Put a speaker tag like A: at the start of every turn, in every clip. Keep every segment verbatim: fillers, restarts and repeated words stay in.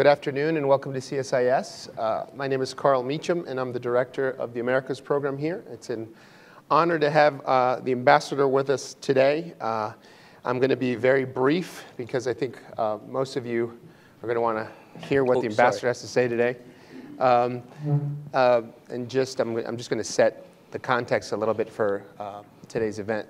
A: Good afternoon and welcome to C S I S. Uh, my name is Carl Meacham and I'm the director of the Americas Program here. It's an honor to have uh, the ambassador with us today. Uh, I'm going to be very brief because I think uh, most of you are going to want to hear what oh, the ambassador sorry. has to say today. Um, uh, and just, I'm, I'm just going to set the context a little bit for uh, today's event.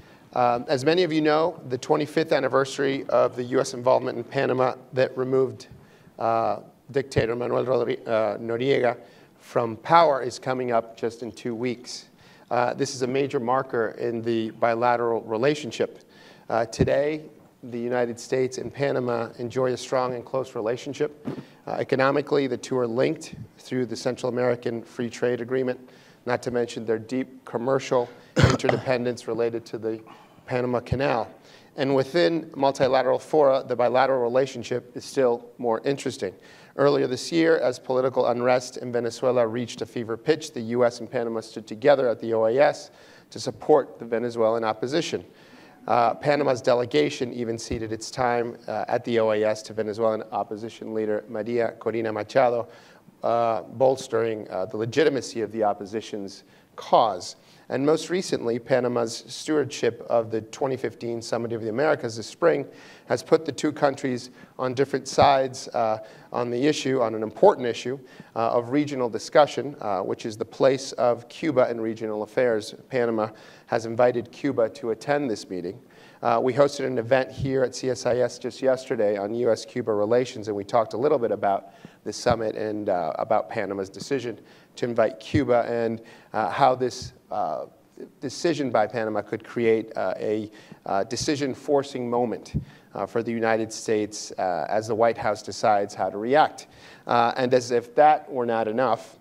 A: Um, as many of you know, the twenty-fifth anniversary of the U S involvement in Panama that removed uh, dictator Emanuel uh, Noriega from power is coming up just in two weeks. Uh, this is a major marker in the bilateral relationship. Uh, today, the United States and Panama enjoy a strong and close relationship. Uh, economically, the two are linked through the Central American Free Trade Agreement, not to mention their deep commercial interdependence related to the Panama Canal. And within multilateral fora, the bilateral relationship is still more interesting. Earlier this year, as political unrest in Venezuela reached a fever pitch, the U S and Panama stood together at the O A S to support the Venezuelan opposition. Uh, Panama's delegation even ceded its time uh, at the O A S to Venezuelan opposition leader Maria Corina Machado, uh, bolstering uh, the legitimacy of the opposition's cause. And most recently, Panama's stewardship of the twenty fifteen Summit of the Americas this spring has put the two countries on different sides uh, on the issue, on an important issue uh, of regional discussion, uh, which is the place of Cuba in regional affairs. Panama has invited Cuba to attend this meeting. Uh, we hosted an event here at C S I S just yesterday on U S Cuba relations, and we talked a little bit about the summit and uh, about Panama's decision to invite Cuba and uh, how this uh, decision by Panama could create uh, a uh, decision-forcing moment uh, for the United States uh, as the White House decides how to react. Uh, and as if that were not enough,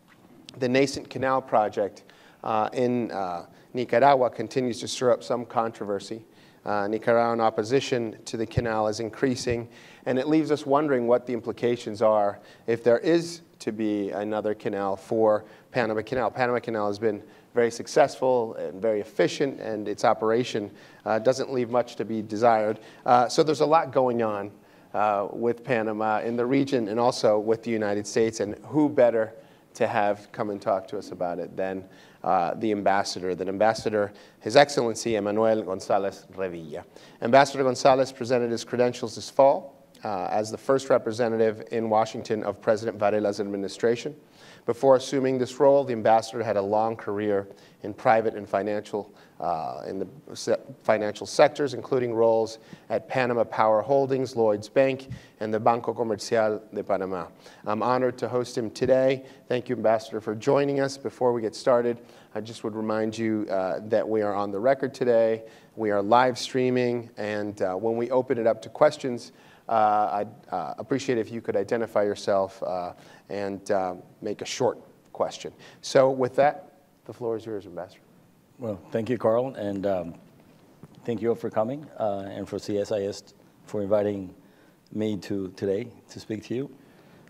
A: the nascent canal project uh, in uh, Nicaragua continues to stir up some controversy. Uh, Nicaraguan opposition to the canal is increasing, and it leaves us wondering what the implications are if there is to be another canal for Panama Canal. Panama Canal has been very successful and very efficient, and its operation uh, doesn't leave much to be desired. Uh, so there's a lot going on uh, with Panama in the region and also with the United States, and who better to have come and talk to us about it than uh, the ambassador, the ambassador, His Excellency Emanuel Gonzalez-Revilla. Ambassador Gonzalez presented his credentials this fall uh, as the first representative in Washington of President Varela's administration. Before assuming this role, the ambassador had a long career in private and financial, uh, in the se financial sectors, including roles at Panama Power Holdings, Lloyd's Bank, and the Banco Comercial de Panama. I'm honored to host him today. Thank you, Ambassador, for joining us. Before we get started, I just would remind you uh, that we are on the record today. We are live streaming, and uh, when we open it up to questions, Uh, I'd uh, appreciate if you could identify yourself uh, and uh, make a short question. So with that, the floor is yours, Ambassador.
B: Well, thank you, Carl, and um, thank you all for coming, uh, and for C S I S for inviting me to today to speak to you.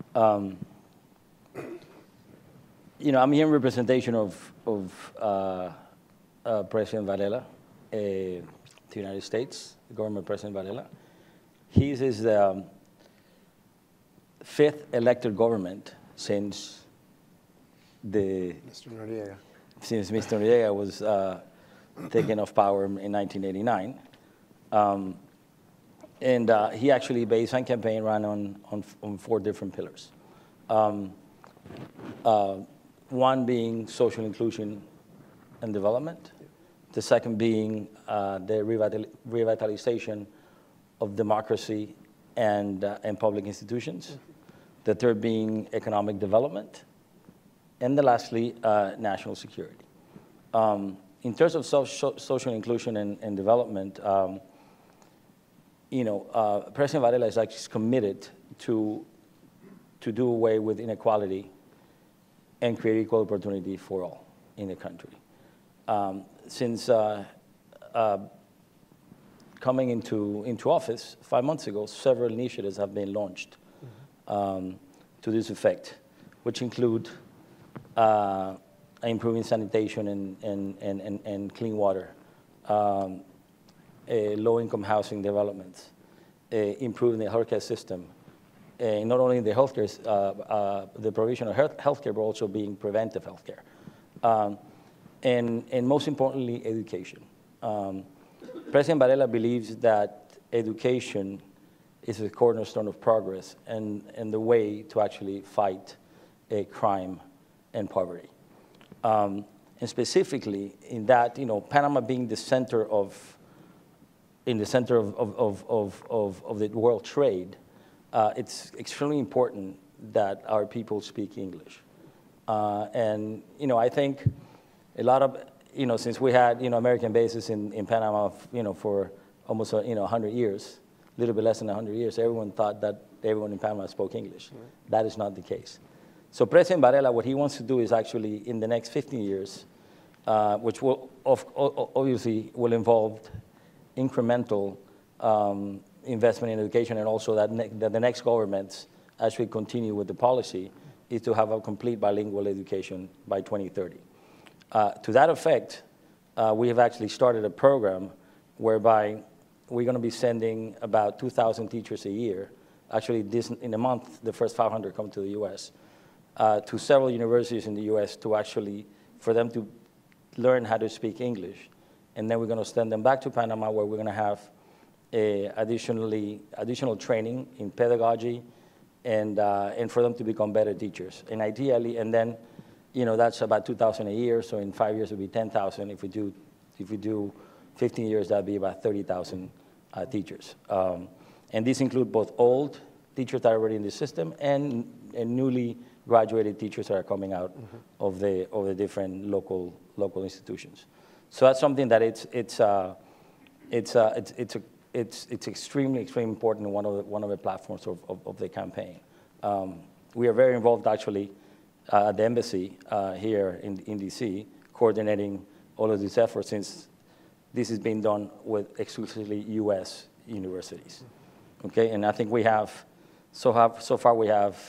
B: Um, you know, I'm here in representation of, of uh, uh, President Varela, uh, the United States, the government President Varela. He is the um, fifth elected government since the
A: Mister Noriega.
B: Since Mister Noriega was uh, taken off power in nineteen eighty-nine, um, and uh, he actually based his campaign ran on, on on four different pillars. Um, uh, one being social inclusion and development, the second being uh, the revital revitalization of democracy and, uh, and public institutions, mm-hmm. the third being economic development, and the lastly, uh, national security. Um, in terms of so social inclusion and, and development, um, you know, uh, President Varela is actually committed to, to do away with inequality and create equal opportunity for all in the country. Um, since uh, uh, coming into, into office five months ago, several initiatives have been launched mm-hmm. um, to this effect, which include uh, improving sanitation and, and, and, and, and clean water, um, low-income housing developments, uh, improving the healthcare system, uh, not only the healthcare, uh, uh, the provision of health healthcare, but also being preventive healthcare. Um, and, and most importantly, education. Um, President Varela believes that education is a cornerstone of progress and, and the way to actually fight a crime and poverty. Um, and specifically in that, you know, Panama being the center of, in the center of, of, of, of, of the world trade, uh, it's extremely important that our people speak English. Uh, and, you know, I think a lot of, you know, since we had, you know, American bases in, in Panama, you know, for almost, you know, one hundred years, a little bit less than one hundred years, everyone thought that everyone in Panama spoke English. Right. That is not the case. So President Varela, what he wants to do is actually, in the next fifteen years, uh, which will of, obviously will involve incremental um, investment in education, and also that, ne that the next governments, as we continue with the policy, is to have a complete bilingual education by twenty thirty. Uh, to that effect, uh, we have actually started a program whereby we're going to be sending about two thousand teachers a year. Actually, this, in a month, the first five hundred come to the U S, uh, to several universities in the U S to actually, for them to learn how to speak English. And then we're going to send them back to Panama, where we're going to have a additionally, additional training in pedagogy and, uh, and for them to become better teachers. And ideally, and then, you know, that's about two thousand a year, so in five years it will be ten thousand. If we do, if we do fifteen years, that would be about thirty thousand uh, teachers. Um, and these include both old teachers that are already in the system and, and newly graduated teachers that are coming out mm-hmm. of, the, of the different local, local institutions. So that's something that it's, it's, uh, it's, uh, it's, it's, a, it's, it's extremely, extremely important in one of the, one of the platforms of, of, of the campaign. Um, we are very involved, actually, uh, at the embassy uh, here in, in D C, coordinating all of these efforts, since this is being done with exclusively U S universities. Okay, and I think we have, so, have, so far we have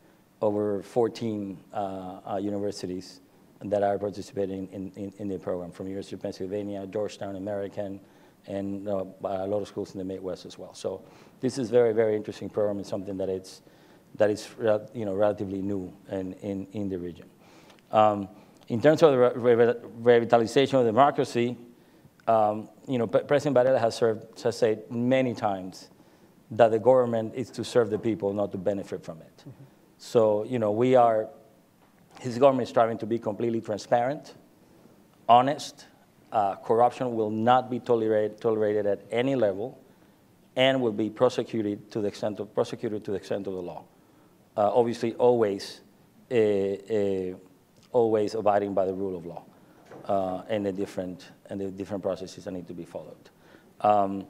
B: over fourteen uh, uh, universities that are participating in, in, in the program, from University of Pennsylvania, Georgetown, American, and uh, a lot of schools in the Midwest as well. So this is very, very interesting program, and something that it's, that is you know, relatively new in, in, in the region. Um, in terms of the re re revitalization of democracy, um, you know, President Varela has, served, has said many times that the government is to serve the people, not to benefit from it. Mm-hmm. So, you know, we are, his government is striving to be completely transparent, honest. Uh, corruption will not be tolerated, tolerated at any level, and will be prosecuted to the extent of, prosecuted to the extent of the law. Uh, obviously, always, uh, uh, always abiding by the rule of law uh, and the different and the different processes that need to be followed. Um,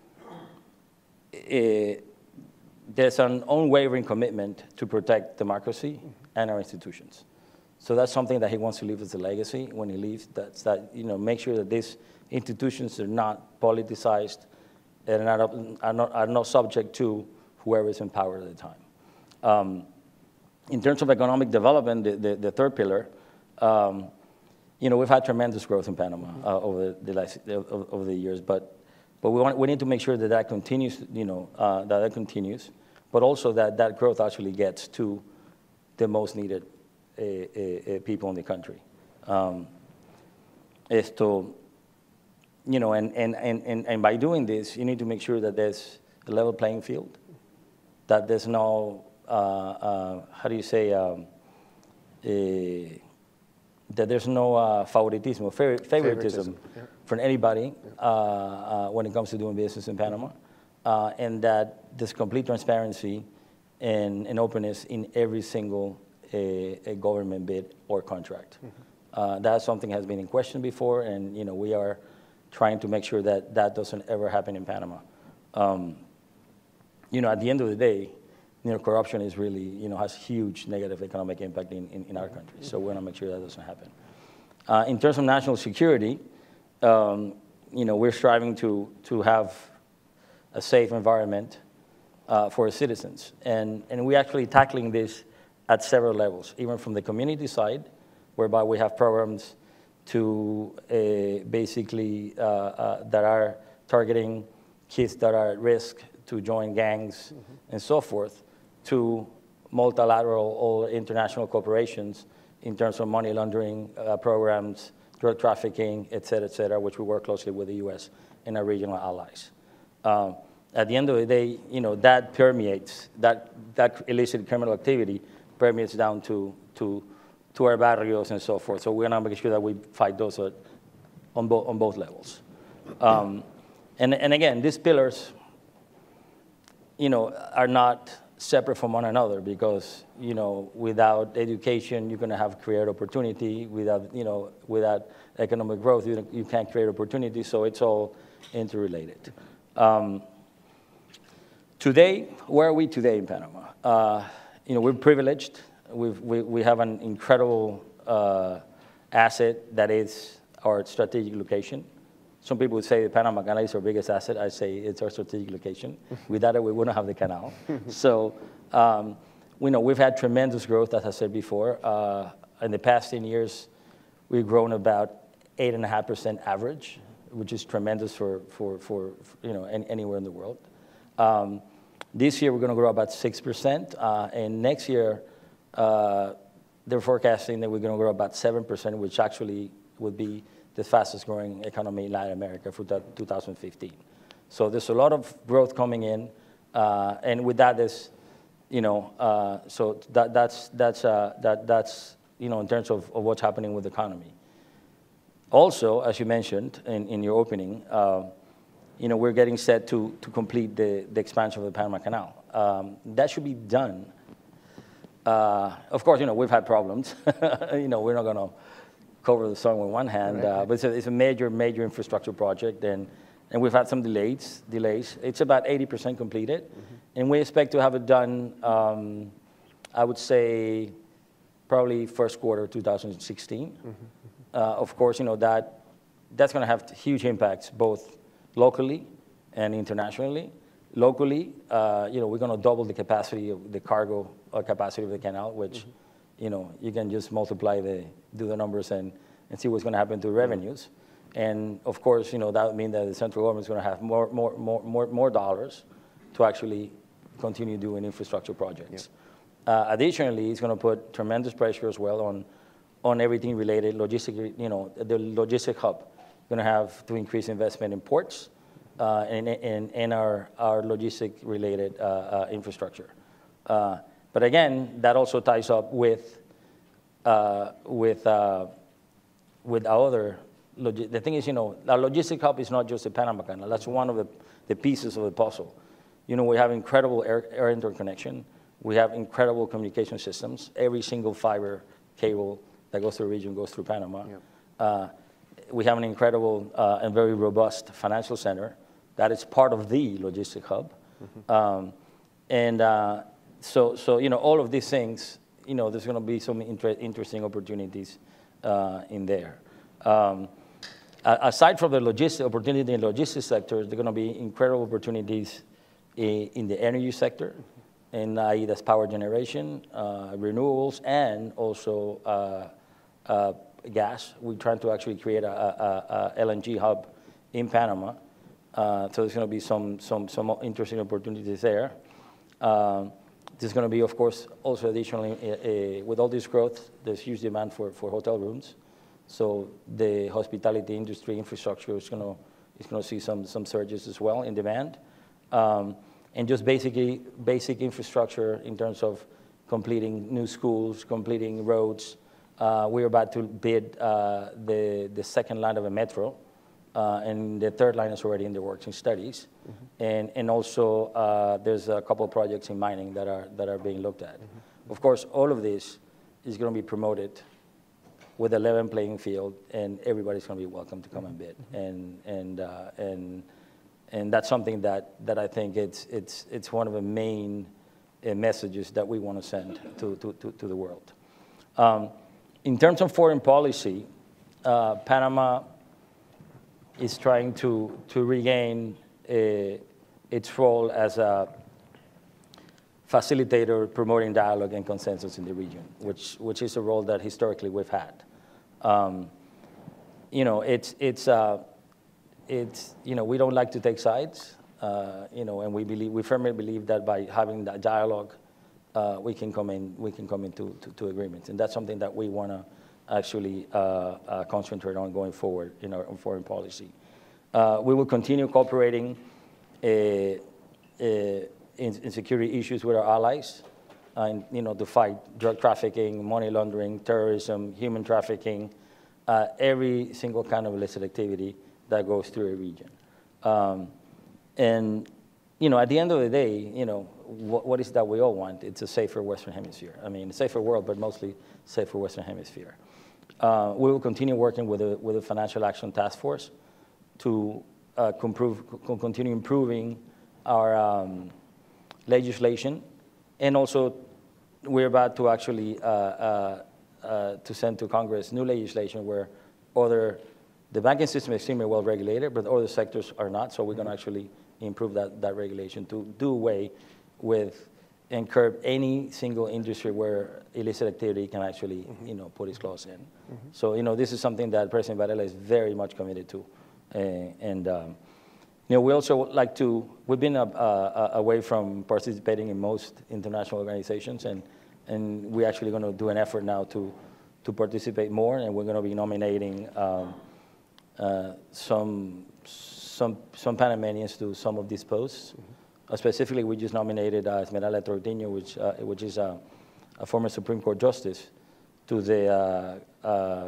B: uh, there's an unwavering commitment to protect democracy and our institutions. So that's something that he wants to leave as a legacy when he leaves. That's that, you know, make sure that these institutions are not politicized and are not, are not, are not subject to whoever is in power at the time. Um, in terms of economic development, the, the, the third pillar, um, you know, we've had tremendous growth in Panama uh, over the last over the years, but but we want we need to make sure that that continues, you know, uh, that that continues, but also that that growth actually gets to the most needed uh, uh, people in the country. Um, esto, you know, and, and and and and by doing this, you need to make sure that there's a level playing field, that there's no uh, uh, how do you say. Um, uh, that there's no uh, favoritism, favoritism, favoritism yeah. from anybody yeah. uh, uh, when it comes to doing business in Panama, uh, and that there's complete transparency and, and openness in every single uh, a government bid or contract. Mm-hmm. uh, that's something that has been in question before, and you know we are trying to make sure that that doesn't ever happen in Panama. Um, you know, at the end of the day, you know, corruption is really, you know, has huge negative economic impact in, in, in our country. So we want to make sure that doesn't happen. Uh, in terms of national security, um, you know, we're striving to, to have a safe environment uh, for our citizens. And, and we're actually tackling this at several levels, even from the community side, whereby we have programs to uh, basically uh, uh, that are targeting kids that are at risk to join gangs mm-hmm. and so forth. to multilateral or international corporations in terms of money laundering uh, programs, drug trafficking, et cetera, et cetera, which we work closely with the U S and our regional allies. Um, at the end of the day, you know, that permeates, that, that illicit criminal activity permeates down to, to, to our barrios and so forth. So we're going to make sure that we fight those at, on, bo on both levels. Um, and, and again, these pillars, you know, are not separate from one another because, you know, without education, you're going to have create opportunity. Without, you know, without economic growth, you, you can't create opportunity. So it's all interrelated. Um, today, where are we today in Panama? Uh, you know, we're privileged. We've, we, we have an incredible uh, asset that is our strategic location. Some people would say the Panama Canal is our biggest asset. I say it's our strategic location. Without it, we wouldn't have the canal. So, um, we know we've had tremendous growth, as I said before. Uh, in the past ten years, we've grown about eight and a half percent average, which is tremendous for, for, for, for you know, any, anywhere in the world. Um, this year, we're going to grow about six percent. Uh, and next year, uh, they're forecasting that we're going to grow about seven percent, which actually would be the fastest growing economy in Latin America for two thousand fifteen. So there's a lot of growth coming in. Uh, and with that, there's, you know, uh, so that, that's, that's, uh, that, that's, you know, in terms of, of what's happening with the economy. Also, as you mentioned in, in your opening, uh, you know, we're getting set to, to complete the, the expansion of the Panama Canal. Um, that should be done. Uh, of course, you know, we've had problems. You know, we're not going to cover the sun with one hand, right. uh, but it's a, it's a major, major infrastructure project, and, and we've had some delays. Delays. It's about eighty percent completed, mm-hmm. and we expect to have it done, um, I would say, probably first quarter two thousand sixteen. Mm-hmm. Uh, of course, you know, that, that's going to have huge impacts both locally and internationally. Locally, uh, you know, we're going to double the capacity of the cargo uh, capacity of the canal, which, mm-hmm. you know, you can just multiply the, do the numbers and, and see what's going to happen to revenues. And of course, you know, that would mean that the central government is going to have more, more, more, more, more dollars to actually continue doing infrastructure projects. Yeah. Uh, additionally, it's going to put tremendous pressure as well on, on everything related, logistic, you know, the logistic hub. Going to have to increase investment in ports uh, and, and, and our, our logistic related uh, uh, infrastructure. Uh, but again, that also ties up with, uh, with, uh, with our other, logi the thing is, you know, our logistic hub is not just the Panama Canal. That's one of the, the pieces of the puzzle. You know, we have incredible air, air interconnection. We have incredible communication systems. Every single fiber cable that goes through the region goes through Panama. Yep. Uh, we have an incredible uh, and very robust financial center that is part of the logistic hub. Mm-hmm. um, and uh, so, so, you know, all of these things, you know, there's going to be some inter interesting opportunities uh, in there. Um, aside from the logistic opportunity in the logistics sector, there are going to be incredible opportunities in, in the energy sector, and that is power generation, uh, renewables, and also uh, uh, gas. We're trying to actually create a, a, a L N G hub in Panama. Uh, so there's going to be some, some, some interesting opportunities there. Um, there's going to be, of course, also additionally, uh, uh, with all this growth, there's huge demand for, for hotel rooms. So the hospitality industry infrastructure is going to, is going to see some, some surges as well in demand. Um, and just basically basic infrastructure in terms of completing new schools, completing roads. Uh, we're about to bid uh, the, the second line of a metro, uh, and the third line is already in the works and studies. Mm-hmm. And, and also uh, there's a couple of projects in mining that are, that are being looked at. Mm-hmm. Of course, all of this is going to be promoted with a level playing field, and everybody's going to be welcome to come and bid. Mm-hmm. And, and, uh, and, and that's something that, that I think it's, it's, it's one of the main uh, messages that we want to send to, to, to, to the world. Um, in terms of foreign policy, uh, Panama is trying to, to regain uh, its role as a facilitator promoting dialogue and consensus in the region, which, which is a role that historically we've had. Um, you know, it's, it's, uh, it's, you know, we don't like to take sides, uh, you know, and we believe, we firmly believe that by having that dialogue uh, we can come in, we can come into to, to agreements, and that's something that we want to actually uh, uh, concentrate on going forward in our foreign policy. Uh, we will continue cooperating uh, uh, in, in security issues with our allies, uh, and, you know, to fight drug trafficking, money laundering, terrorism, human trafficking, uh, every single kind of illicit activity that goes through a region. Um, and, you know, at the end of the day, you know, what, what is that we all want? It's a safer Western Hemisphere. I mean, a safer world, but mostly safer Western Hemisphere. Uh, we will continue working with the, with the Financial Action Task Force to uh, improve, continue improving our um, legislation, and also we're about to actually uh, uh, uh, to send to Congress new legislation where other, the banking system is extremely well regulated, but other sectors are not, so we're going to actually improve that, that regulation to do away with and curb any single industry where illicit activity can actually, mm-hmm. you know, put its claws in. Mm-hmm. So, you know, this is something that President Varela is very much committed to. Uh, and, um, you know, we also like to, we've been uh, uh, away from participating in most international organizations, and, and we're actually going to do an effort now to, to participate more, and we're going to be nominating um, uh, some, some, some Panamanians to some of these posts. Mm-hmm. Uh, specifically, we just nominated uh, Emanuel Gonzalez-Revilla, which, uh, which is uh, a former Supreme Court justice, to the uh, uh,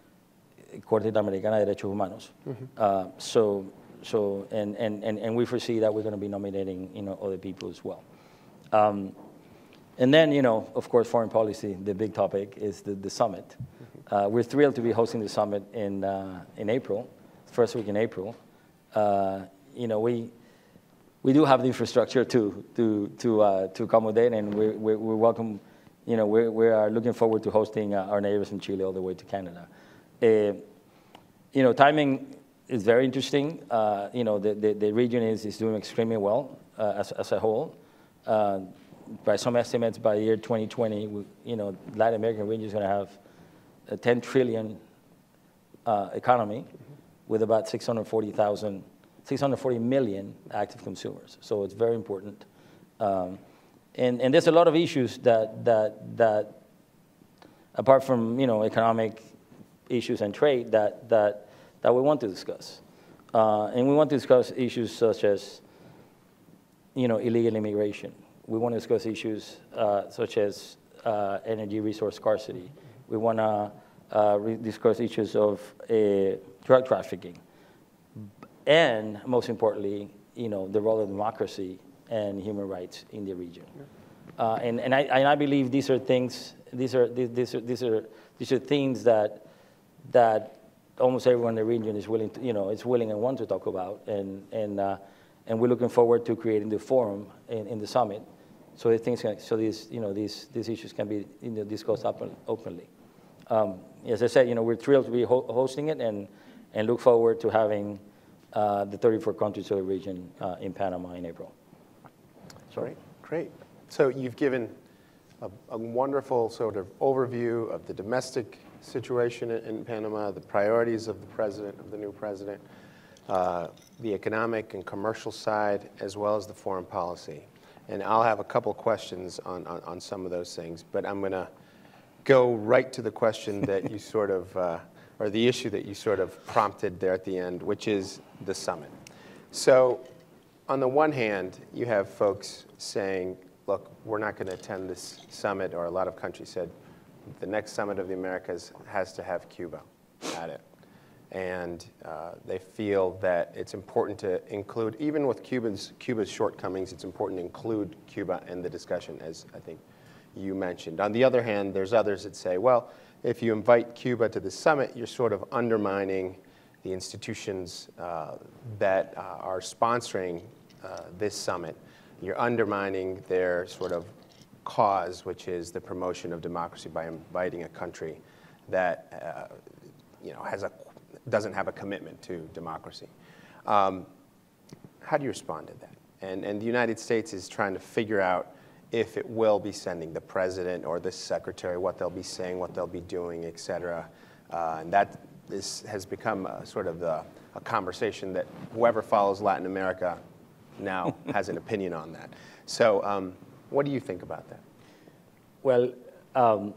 B: Corte Interamericana de Derechos Humanos. Mm-hmm. uh, so, so, and, and, and, and we foresee that we're going to be nominating, you know, other people as well. Um, and then, you know, of course, foreign policy, the big topic is the, the summit. Mm-hmm. uh, we're thrilled to be hosting the summit in, uh, in April, first week in April. Uh, you know, we, we do have the infrastructure to, to, to, uh, to accommodate, and we we we welcome, you know, we we are looking forward to hosting uh, our neighbors in Chile all the way to Canada. Uh, you know, timing is very interesting. Uh, you know, the, the, the region is, is doing extremely well uh, as, as a whole. Uh, by some estimates, by the year twenty twenty, we, you know, Latin American region is going to have a ten trillion uh, economy with about six hundred forty thousand, six hundred forty million active consumers. So it's very important. Um, and, and there's a lot of issues that, that, that apart from, you know, economic issues and trade that, that, that we want to discuss. Uh, and we want to discuss issues such as, you know, illegal immigration. We want to discuss issues uh, such as uh, energy resource scarcity. We want to uh, discuss issues of uh, drug trafficking. And most importantly, you know, the role of democracy and human rights in the region. Uh, and, and, I, and I believe these are things, these are, these are, these are, these are things that, that almost everyone in the region is willing to, you know, is willing and want to talk about. And, and, uh, and we're looking forward to creating the forum in, in the summit so that things can, so these, you know, these, these issues can be, you know, discussed open, openly. Um, as I said, you know, we're thrilled to be ho hosting it, and, and look forward to having Uh, the thirty-four countries of the region uh, in Panama in April.
A: Great, great. So you've given a, a wonderful sort of overview of the domestic situation in, in Panama, the priorities of the president, of the new president, uh, the economic and commercial side, as well as the foreign policy. And I'll have a couple questions on, on, on some of those things, but I'm going to go right to the question that you sort of uh, or the issue that you sort of prompted there at the end, which is the summit. So on the one hand, you have folks saying, look, we're not going to attend this summit, or a lot of countries said, the next summit of the Americas has to have Cuba at it. And uh, they feel that it's important to include, even with Cuba's, Cuba's shortcomings, it's important to include Cuba in the discussion, as I think you mentioned. On the other hand, there's others that say, well, if you invite Cuba to the summit, you're sort of undermining the institutions uh, that uh, are sponsoring uh, this summit. You're undermining their sort of cause, which is the promotion of democracy, by inviting a country that uh, you know, has a, doesn't have a commitment to democracy. Um, how do you respond to that? And, and the United States is trying to figure out if it will be sending the president or the secretary, what they'll be saying, what they'll be doing, et cetera. Uh, and that is, has become a, sort of the, a conversation that whoever follows Latin America now has an opinion on that. So um, what do you think about that?
B: well, um,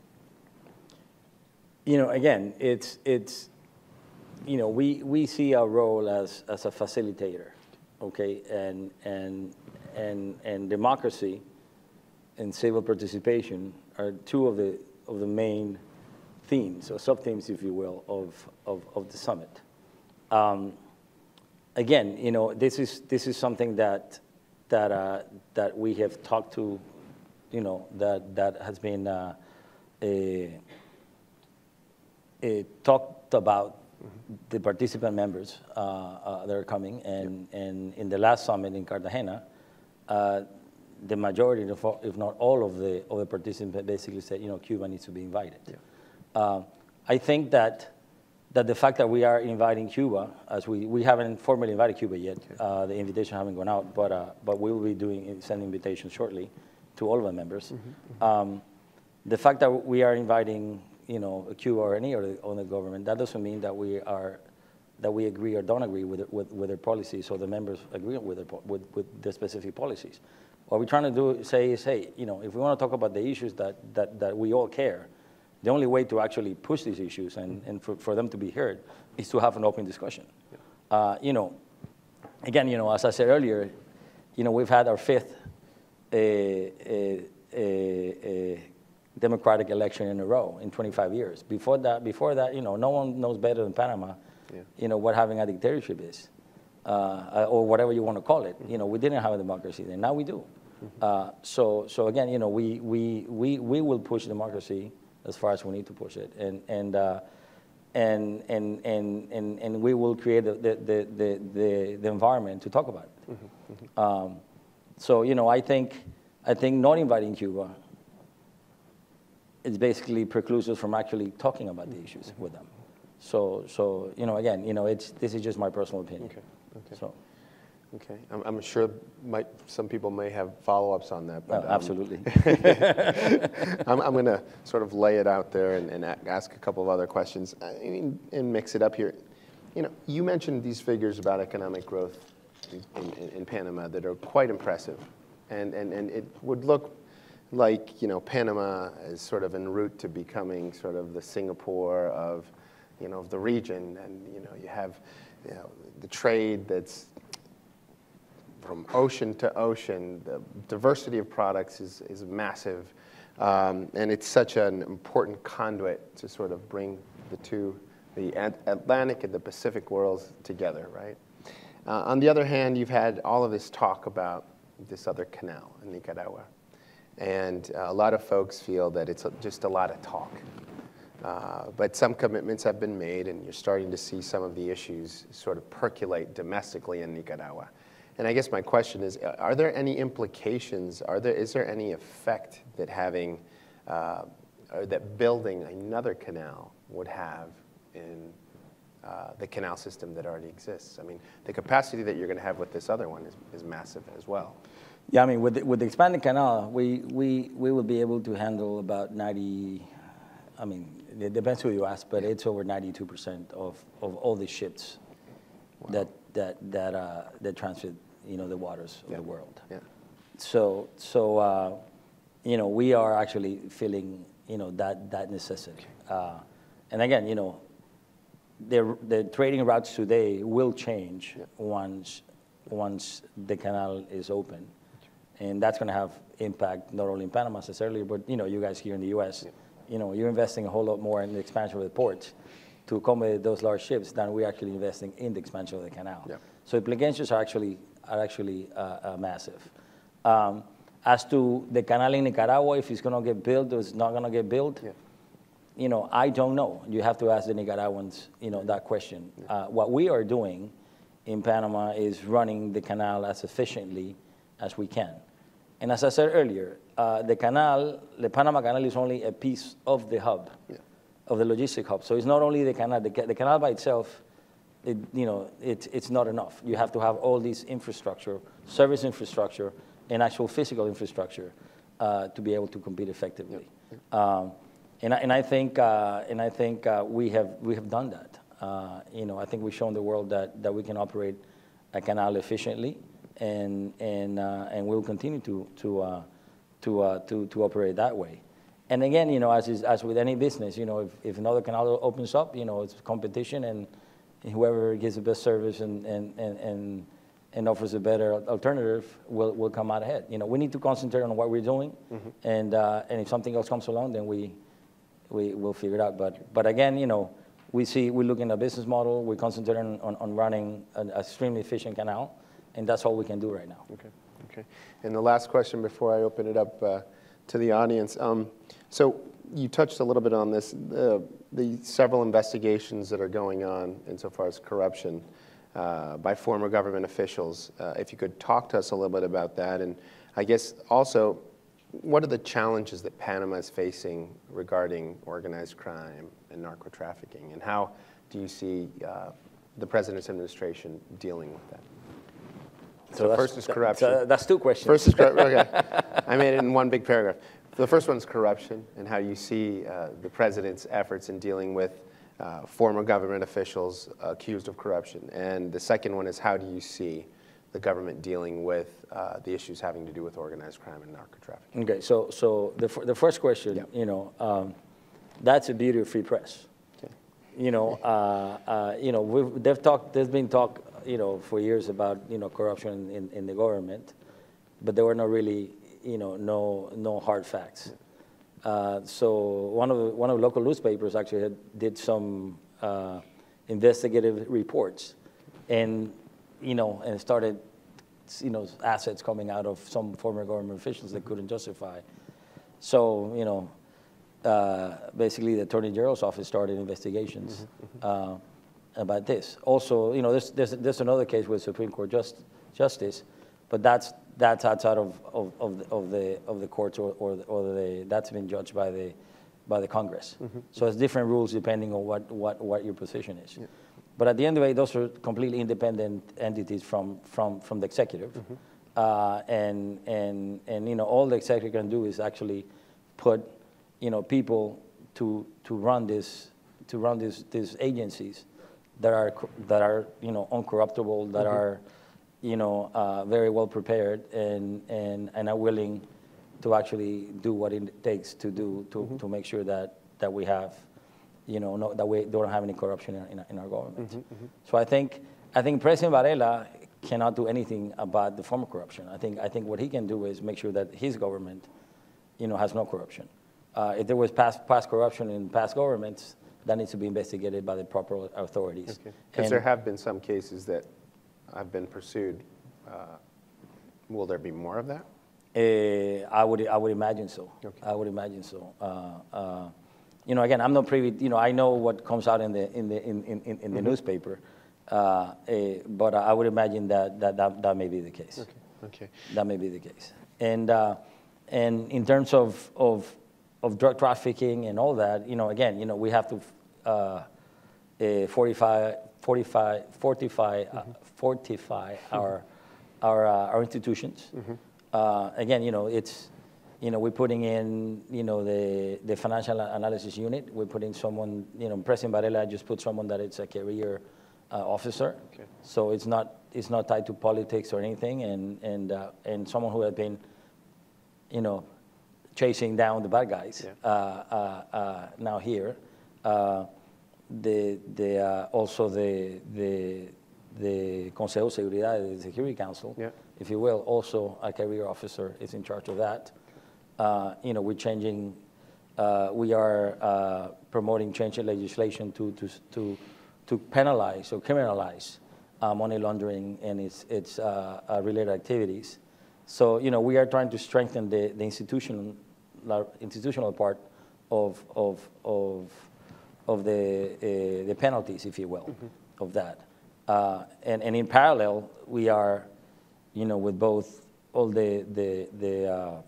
B: you know, again, it's, it's you know, we, we see our role as, as a facilitator, okay? And, and, and, and democracy and civil participation are two of the, of the main themes, or sub-themes, if you will, of, of, of the summit. Um, again, you know, this is, this is something that, that, uh, that we have talked to, you know, that, that has been uh, a, a talked about mm-hmm. the participant members uh, uh, that are coming. And, yep. and in the last summit in Cartagena, uh, the majority, if not all of the, of the participants basically said, you know, Cuba needs to be invited. Yeah. Uh, I think that, that the fact that we are inviting Cuba, as we, we haven't formally invited Cuba yet, okay. uh, the invitation haven't gone out, but, uh, but we will be doing, sending invitations shortly to all of the members. Mm-hmm, mm-hmm. Um, the fact that we are inviting, you know, Cuba or any other, other government, that doesn't mean that we are, that we agree or don't agree with, with, with their policies, or the members agree with their, with, with their specific policies. What we're trying to do, say is, hey, you know, if we want to talk about the issues that, that, that we all care, the only way to actually push these issues and, and for, for them to be heard is to have an open discussion. Yeah. Uh, you know, again, you know, as I said earlier, you know, we've had our fifth uh, uh, uh, uh, democratic election in a row in twenty-five years. Before that, before that, you know, no one knows better than Panama, yeah. you know, what having a dictatorship is, uh, or whatever you want to call it. Mm-hmm. You know, we didn't have a democracy then. Now we do. Mm-hmm. uh, so, so again, you know, we, we, we, we will push democracy as far as we need to push it, and and uh, and, and and and and we will create the the the the, the environment to talk about it. Mm-hmm, mm-hmm. Um, so you know, I think I think not inviting Cuba is basically precludes us from actually talking about the issues mm-hmm. with them. So so you know, again, you know, it's this is just my personal opinion.
A: Okay. Okay.
B: So.
A: Okay, I'm, I'm sure might, some people may have follow-ups on that. But,
B: oh, absolutely.
A: Um, I'm, I'm going to sort of lay it out there and, and ask a couple of other questions I mean, and mix it up here. You know, you mentioned these figures about economic growth in, in, in Panama that are quite impressive, and, and, and it would look like, you know, Panama is sort of en route to becoming sort of the Singapore of, you know, of the region, and you know, you have, you know, the trade that's from ocean to ocean. The diversity of products is, is massive. Um, and it's such an important conduit to sort of bring the two, the Atlantic and the Pacific worlds together, right? Uh, on the other hand, you've had all of this talk about this other canal in Nicaragua. And uh, a lot of folks feel that it's a, just a lot of talk. Uh, but some commitments have been made, and you're starting to see some of the issues sort of percolate domestically in Nicaragua. And I guess my question is, are there any implications, are there, is there any effect that having, uh, or that building another canal would have in uh, the canal system that already exists? I mean, the capacity that you're going to have with this other one is, is massive as well.
B: Yeah, I mean, with the, with the expanded canal, we, we, we will be able to handle about ninety, I mean, it depends who you ask, but it's over ninety-two percent of, of all the ships wow. that that that uh, that transit, you know, the waters of yeah. the world. Yeah. So so uh, you know, we are actually feeling, you know, that that necessity. Uh, and again, you know, the the trading routes today will change yeah. once once the canal is open, and that's going to have impact not only in Panama necessarily, but you know, you guys here in the U S. Yeah. You know, you're investing a whole lot more in the expansion of the ports to accommodate those large ships than we're actually investing in the expansion of the canal. Yeah. So the implications are actually are actually uh, uh, massive. Um, as to the canal in Nicaragua, if it's going to get built or it's not going to get built, yeah. you know, I don't know. You have to ask the Nicaraguans, you know, that question. Yeah. Uh, what we are doing in Panama is running the canal as efficiently as we can. And as I said earlier, uh, the canal, the Panama Canal is only a piece of the hub, yeah. of the logistic hub. So it's not only the canal. The, the canal by itself, it, you know, it, it's not enough. You have to have all this infrastructure, service infrastructure, and actual physical infrastructure uh, to be able to compete effectively. Yeah. Yeah. Um, and, I, and I think, uh, and I think uh, we have we have done that. Uh, you know, I think we've shown the world that that we can operate a canal efficiently. And and uh, and we'll continue to to uh, to, uh, to, to operate that way. And again, you know, as, is, as with any business, you know, if, if another canal opens up, you know, it's competition, and whoever gives the best service and, and, and, and, and offers a better alternative will, will come out ahead. You know, we need to concentrate on what we're doing, mm-hmm. and, uh, and if something else comes along, then we, we will figure it out. But, but again, you know, we see, we're looking at a business model, we're concentrating on, on running an extremely efficient canal, and that's all we can do right now.
A: Okay, okay. And the last question before I open it up uh, to the audience. Um, so you touched a little bit on this, uh, the several investigations that are going on insofar as corruption uh, by former government officials. Uh, if you could talk to us a little bit about that, and I guess also, what are the challenges that Panama is facing regarding organized crime and narco trafficking, and how do you see uh, the president's administration dealing with that? So, so first is corruption.
B: So that's two questions.
A: First is corruption. Okay, I made it in one big paragraph. The first one is corruption, and how you see uh, the president's efforts in dealing with uh, former government officials accused of corruption. And the second one is, how do you see the government dealing with uh, the issues having to do with organized crime and narco trafficking?
B: Okay, so so the the first question, yeah. you know, um, that's the beauty of free press. Okay. You know, uh, uh, you know, we've, they've talked. There's been talk, you know, for years about you know corruption in, in the government, but there were no really, you know, no no hard facts. Yeah. Uh, so one of the, one of the local newspapers actually had, did some uh, investigative reports, and you know, and started, you know, assets coming out of some former government officials that couldn't justify. So, you know, uh, basically the Attorney General's office started investigations mm-hmm. uh, about this. Also, you know, there's, there's, there's another case with Supreme Court just, Justice, but that's that's outside of of, of, the, of the of the courts, or or, the, or the that's been judged by the by the Congress. Mm-hmm. So it's different rules depending on what what what your position is. Yeah. But at the end of the day, those are completely independent entities from from from the executive, mm-hmm. uh, and and and you know all the executive can do is actually put you know people to to run this to run this these agencies that are that are you know uncorruptible, that mm-hmm. are you know uh, very well prepared and and and are willing to actually do what it takes to do to mm-hmm. to make sure that that we have. You know, no, that we don't have any corruption in, in, in our government. Mm-hmm, mm-hmm. So I think, I think President Varela cannot do anything about the form of corruption. I think, I think what he can do is make sure that his government, you know, has no corruption. Uh, if there was past, past corruption in past governments, that needs to be investigated by the proper authorities.
A: Because okay. there have been some cases that have been pursued. Uh, will there be more of that?
B: Uh, I would, I would imagine so. Okay. I would imagine so. Uh, uh, You know, again, I'm not privy. You know, I know what comes out in the in the in in, in the mm-hmm. newspaper, uh, uh, but I would imagine that, that that that may be the case.
A: Okay. Okay.
B: That may be the case. And uh, and in terms of of of drug trafficking and all that, you know, again, you know, we have to uh, uh, fortify fortify fortify mm-hmm. uh, fortify mm-hmm. our our uh, our institutions. Mm-hmm. Uh, again, you know, it's. You know, we're putting in, you know, the, the financial analysis unit. We're putting someone, you know, President Varela just put someone that it's a career uh, officer. Okay. So it's not it's not tied to politics or anything, and and uh, and someone who has been, you know, chasing down the bad guys. Yeah. Uh, uh, uh, now here, uh, the the uh, also the the the Consejo de Seguridad, the Security Council, yeah. if you will, also a career officer is in charge of that. Uh, you know, we're changing, uh, we are uh, promoting changing legislation to to to to penalize or criminalize uh, money laundering and its its uh, uh, related activities. So you know, we are trying to strengthen the the institutional institutional part of of of of the uh, the penalties, if you will, mm-hmm. of that. Uh, and and in parallel, we are, you know, with both all the the the uh,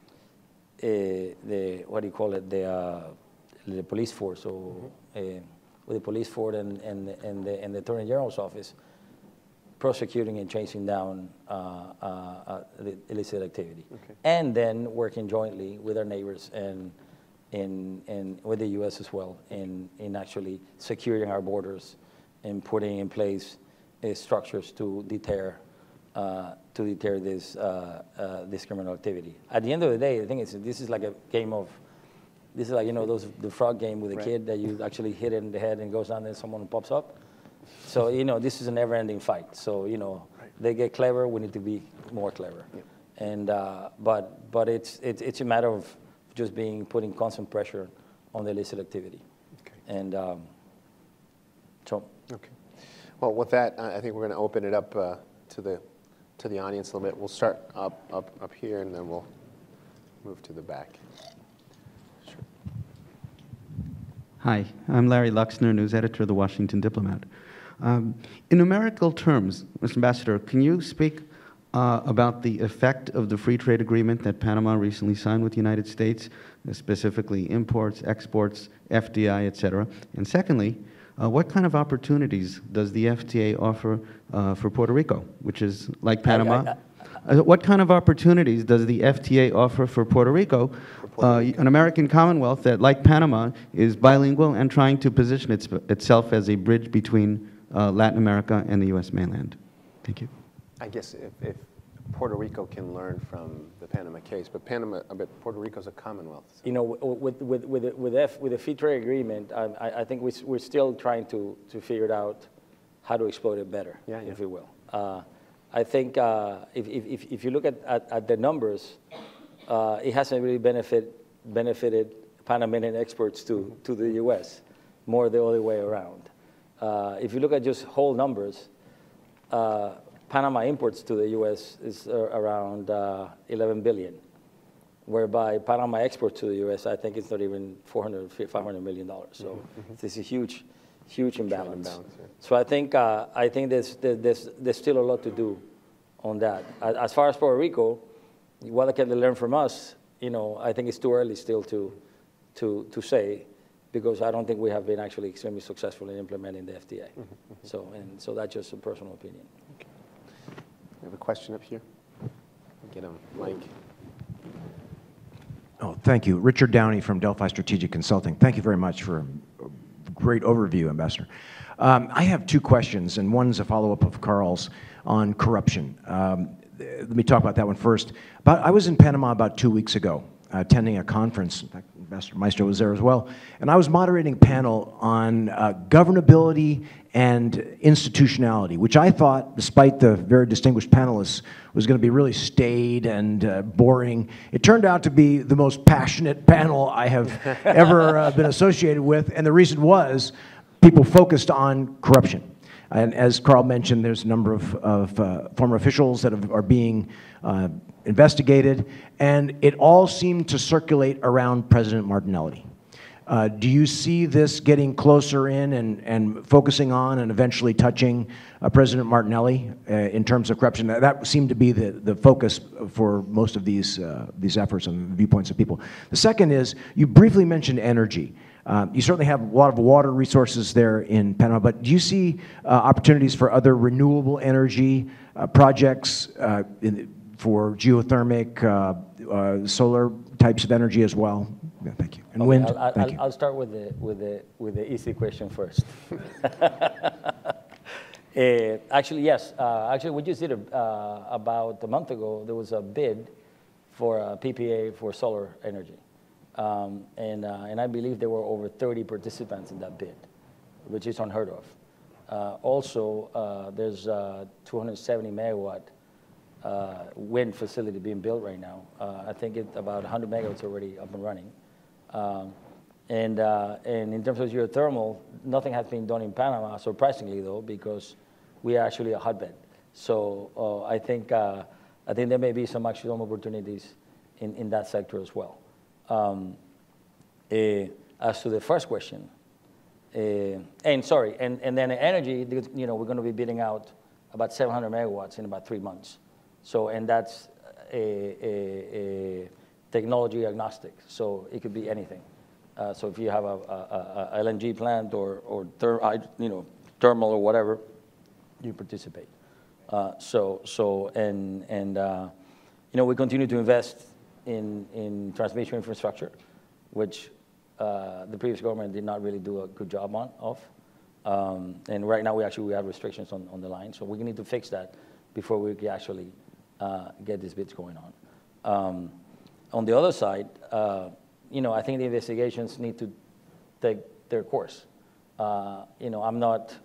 B: Uh, the what do you call it the uh, the police force or mm-hmm. uh, with the police force and and and the, and the Attorney General's office prosecuting and chasing down uh, uh, uh, illicit activity, okay. and then working jointly with our neighbors and in and with the U S as well in in actually securing our borders and putting in place uh, structures to deter uh, to deter this, uh, uh, this criminal activity. At the end of the day, I think it's, this is like a game of, this is like, you know, those, the frog game with a
A: right.
B: kid that you actually hit it in the head and goes down and someone pops up. So, you know, this is a never-ending fight. So, you know, right. they get clever, we need to be more clever. Yep. And, uh, but but it's, it's, it's a matter of just being, putting constant pressure on the illicit activity. Okay. And um, so.
A: Okay. Well, with that, I think we're going to open it up uh, to the to the audience a little bit. We'll start up up up here, and then we'll move to the back. Sure.
C: Hi, I'm Larry Luxner, news editor of the Washington Diplomat. Um, in numerical terms, Mister Ambassador, can you speak uh, about the effect of the free trade agreement that Panama recently signed with the United States, uh, specifically imports, exports, F D I, et cetera? And secondly, Uh, what kind of opportunities does the F T A offer uh, for Puerto Rico, which is like Panama? I, I, I, uh, what kind of opportunities does the F T A offer for Puerto Rico, for Puerto Rico. Uh, an American Commonwealth that, like Panama, is bilingual and trying to position its, itself as a bridge between uh, Latin America and the U S mainland? Thank you.
A: I guess if, if Puerto Rico can learn from the Panama case, but Panama, but Puerto Rico's a Commonwealth. So.
B: You know, with with with with the, with the free trade agreement, I, I think we we're still trying to to figure out how to exploit it better, yeah, yeah. if you will. Uh, I think uh, if, if if you look at at, at the numbers, uh, it hasn't really benefit benefited Panamanian exports to mm-hmm. to the U S more the other way around. Uh, if you look at just whole numbers. Uh, Panama imports to the U S is uh, around uh, eleven billion, whereby Panama exports to the U S, I think it's not even four hundred, five hundred million dollars. So mm-hmm. this is a huge, huge imbalance. imbalance yeah. So I think uh, I think there's, there's there's still a lot to do on that. As far as Puerto Rico, what can they learn from us? You know, I think it's too early still to to to say, because I don't think we have been actually extremely successful in implementing the F T A. Mm-hmm. Mm-hmm. So and so that's just a personal opinion. Okay.
A: We have a question up here. Get a mic.
D: Oh, thank you. Richard Downey from Delphi Strategic Consulting. Thank you very much for a great overview, Ambassador. Um, I have two questions, and one's a follow-up of Carl's on corruption. Um, let me talk about that one first. About, I was in Panama about two weeks ago, uh, attending a conference. In fact, Ambassador Maestro was there as well. And I was moderating a panel on uh, governability and institutionality, which I thought, despite the very distinguished panelists, was going to be really staid and uh, boring. It turned out to be the most passionate panel I have ever uh, been associated with, and the reason was people focused on corruption. And as Carl mentioned, there's a number of, of uh, former officials that have, are being uh, investigated, and it all seemed to circulate around President Martinelli. Uh, do you see this getting closer in and, and focusing on and eventually touching uh, President Martinelli uh, in terms of corruption? That, that seemed to be the, the focus for most of these, uh, these efforts and viewpoints of people. The second is, you briefly mentioned energy. Uh, you certainly have a lot of water resources there in Panama, but do you see uh, opportunities for other renewable energy uh, projects uh, in, for geothermic, uh, uh, solar types of energy as well? Yeah, thank you. And
B: okay,
D: wind.
B: I'll,
D: thank
B: I'll,
D: you.
B: I'll start with the with the with the easy question first. uh, actually, yes. Uh, actually, we just did a, uh, about a month ago. There was a bid for a P P A for solar energy, um, and uh, and I believe there were over thirty participants in that bid, which is unheard of. Uh, also, uh, there's a two hundred seventy megawatt uh, wind facility being built right now. Uh, I think it about one hundred megawatts already up and running. Um, and, uh, and in terms of geothermal, nothing has been done in Panama, surprisingly though, because we are actually a hotbed. So uh, I think uh, I think there may be some actual opportunities in, in that sector as well. Um, uh, as to the first question, uh, and sorry, and, and then energy, you know, we're going to be bidding out about seven hundred megawatts in about three months. So, and that's a, a, a technology agnostic, so it could be anything. Uh, so if you have a, a, a L N G plant or, or ther you know, thermal or whatever, you participate. Uh, so, so and, and uh, you know, we continue to invest in, in transmission infrastructure, which uh, the previous government did not really do a good job on, of. Um, and right now we actually we have restrictions on, on the line, so we need to fix that. before we could actually uh, get these bids going on. Um, on the other side, uh, you know, I think the investigations need to take their course. Uh, you know, I'm not,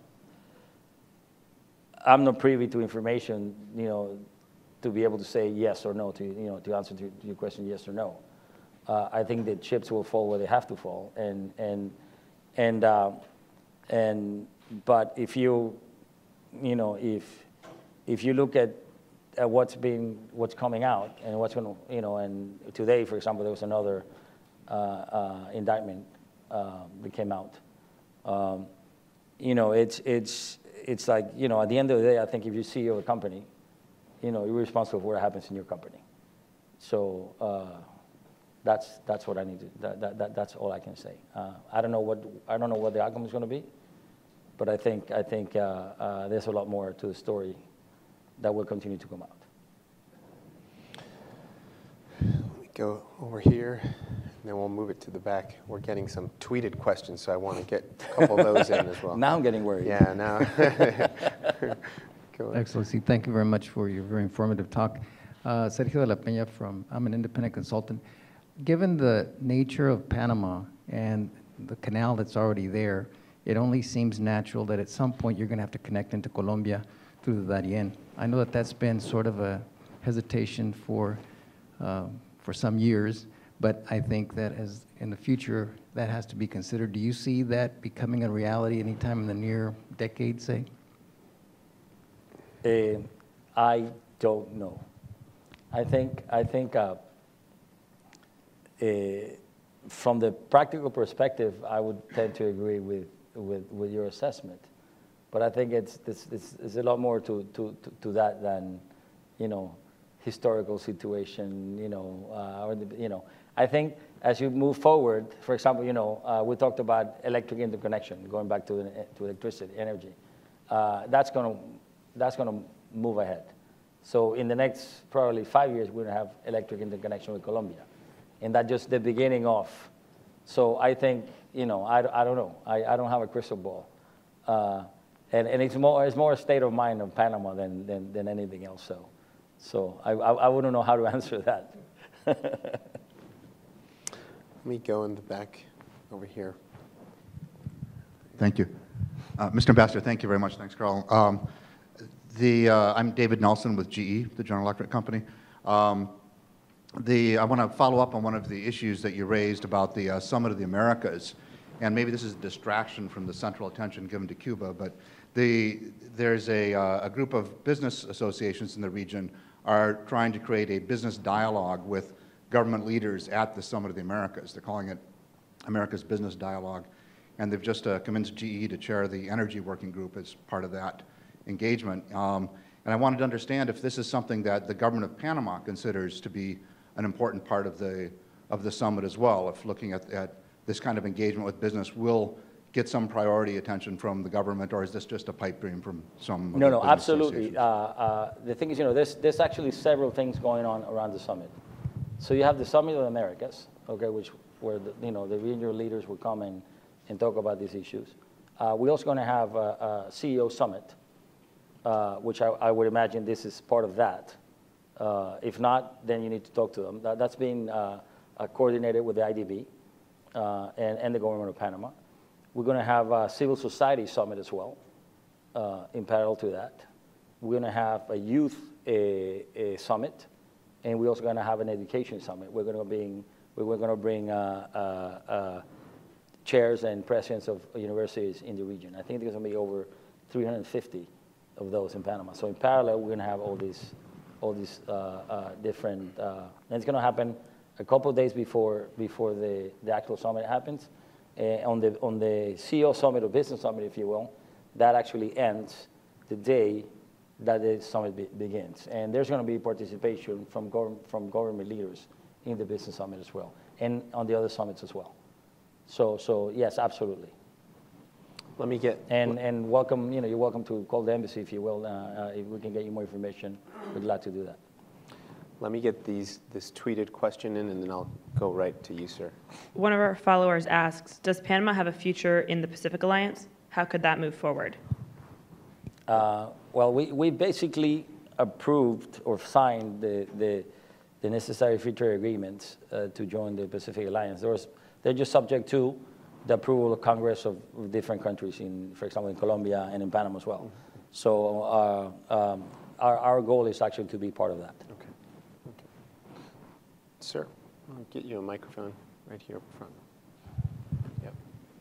B: I'm not privy to information, you know, to be able to say yes or no, to, you know, to answer to, to your question yes or no. Uh, I think the chips will fall where they have to fall, and and and uh, and but if you, you know, if if you look at, at what's been what's coming out and what's going to, you know, and today, for example, there was another uh, uh, indictment uh, that came out. Um, you know, it's it's it's like, you know, at the end of the day, I think if you C E O of a company, you know, you're responsible for what happens in your company. So uh, that's that's what I need to. That, that, that that's all I can say. Uh, I don't know what I don't know what the outcome is going to be, but I think I think uh, uh, there's a lot more to the story that will continue to come out.
A: Let me go over here, and then we'll move it to the back. We're getting some tweeted questions, so I want to get a couple of those in as well.
B: Now I'm getting worried.
A: Yeah, now. Go ahead.
E: Excellency, thank you very much for your very informative talk. Uh, Sergio de la Peña from, I'm an independent consultant. Given the nature of Panama and the canal that's already there, it only seems natural that at some point you're going to have to connect into Colombia through the Darien. I know that that's been sort of a hesitation for, uh, for some years, but I think that as in the future that has to be considered. Do you see that becoming a reality anytime in the near decade, say?
B: Uh, I don't know. I think I think uh, uh, from the practical perspective, I would tend to agree with with, with your assessment. But I think it's, it's it's it's a lot more to to to, to that than, you know, historical situation. You know, uh, or the, you know. I think as you move forward, for example, you know, uh, we talked about electric interconnection, going back to to electricity, energy. Uh, that's going to that's going to move ahead. So in the next probably five years, we're going to have electric interconnection with Colombia. And that's just the beginning of. So I think, you know, I, I don't know. I, I don't have a crystal ball. Uh, and and it's, more, it's more a state of mind of Panama than, than, than anything else. So, so I, I, I wouldn't know how to answer that.
A: Let me go in the back over here.
F: Thank you. Uh, Mister Ambassador, thank you very much. Thanks, Carl. Um, the, uh, I'm David Nelson with G E, the General Electric Company. Um, the, I want to follow up on one of the issues that you raised about the uh, Summit of the Americas. And maybe this is a distraction from the central attention given to Cuba, but the, there's a, uh, a group of business associations in the region are trying to create a business dialogue with government leaders at the Summit of the Americas. They're calling it America's Business Dialogue. And they've just uh, convinced G E to chair the energy working group as part of that engagement. Um, and I wanted to understand if this is something that the government of Panama considers to be an important part of the, of the summit as well, if looking at, at this kind of engagement with business will get some priority attention from the government, or is this just a pipe dream from some
B: No, no,
F: business
B: absolutely. Uh, uh, the thing is, you know, there's, there's actually several things going on around the summit. So you have the Summit of the Americas, okay, which where the, you know, the regional leaders will come and, and talk about these issues. Uh, we're also going to have a, a C E O summit, uh, which I, I would imagine this is part of that. Uh, if not, then you need to talk to them. That, that's being uh, uh, coordinated with the I D B uh, and, and the government of Panama. We're going to have a civil society summit as well, uh, in parallel to that. We're going to have a youth a, a summit, and we're also going to have an education summit. We're going to bring, we're going to bring uh, uh, uh, chairs and presidents of universities in the region. I think there's going to be over three hundred fifty of those in Panama. So in parallel, we're going to have all these, all these uh, uh, different, uh, and it's going to happen a couple of days before before the, the actual summit happens. Uh, on the on the C E O summit or business summit, if you will, that actually ends the day that the summit be, begins. And there's going to be participation from gov from government leaders in the business summit as well, and on the other summits as well. So, so yes, absolutely.
A: Let me get
B: and and welcome. You know, you're welcome to call the embassy if you will. Uh, uh, if we can get you more information, we'd like to do that.
A: Let me get these this tweeted question in, and then I'll go right to you, sir.
G: One of our followers asks, "Does Panama have a future in the Pacific Alliance? How could that move forward?"
B: Uh, well, we we basically approved or signed the, the, the necessary free trade agreements uh, to join the Pacific Alliance. There was, they're just subject to the approval of Congress of, of different countries, in, for example, in Colombia and in Panama as well. Mm-hmm. So uh, um, our, our goal is actually to be part of that.
A: Okay. Okay. Sir, I'll get you a microphone right here up front. Yep.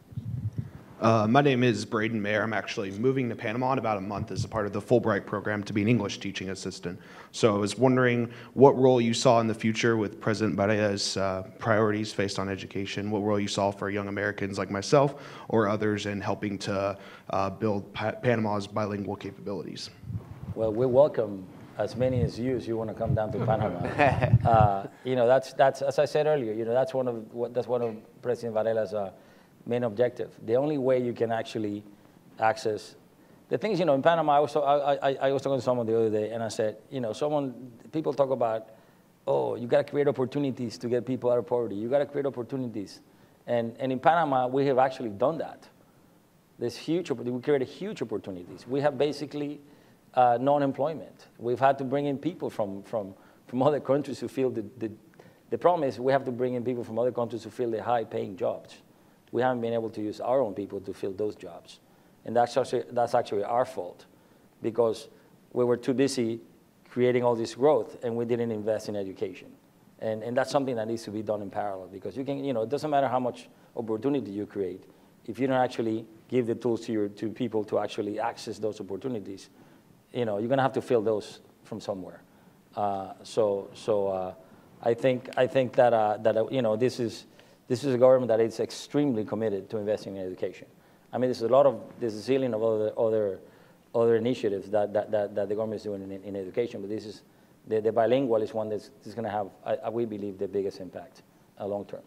H: Uh, my name is Braden Mayer. I'm actually moving to Panama in about a month as a part of the Fulbright program to be an English teaching assistant. So I was wondering what role you saw in the future with President Varela's uh, priorities based on education, what role you saw for young Americans like myself or others in helping to uh, build pa Panama's bilingual capabilities.
B: Well, we welcome as many as you as you want to come down to Panama. uh, you know, that's, that's, as I said earlier, you know, that's one of, what, that's one of President Varela's uh, main objective. The only way you can actually access, the things, you know, in Panama, I was, I, I, I was talking to someone the other day, and I said, you know, someone, people talk about, oh, you got to create opportunities to get people out of poverty. You got to create opportunities. And, and in Panama, we have actually done that. There's huge, we created huge opportunities. We have basically uh, non-employment. We've had to bring in people from, from, from other countries who feel the, the, the problem is we have to bring in people from other countries who fill the high-paying jobs. We haven't been able to use our own people to fill those jobs. And that's actually, that's actually our fault, because we were too busy creating all this growth and we didn't invest in education. And, and that's something that needs to be done in parallel, because you can, you know, it doesn't matter how much opportunity you create. If you don't actually give the tools to, your, to people to actually access those opportunities, you know, you're gonna have to fill those from somewhere. Uh, so so uh, I think, I think that, uh, that uh, you know, this is, This is a government that is extremely committed to investing in education. I mean, there's a lot of, there's a zillion of other, other, other initiatives that, that, that, that the government is doing in, in education, but this is, the, the bilingual is one that's, that's gonna have, I, I, we believe, the biggest impact uh, long term.